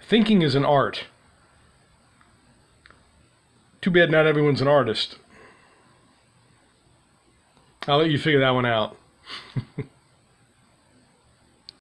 Thinking is an art. Too bad not everyone's an artist. I'll let you figure that one out.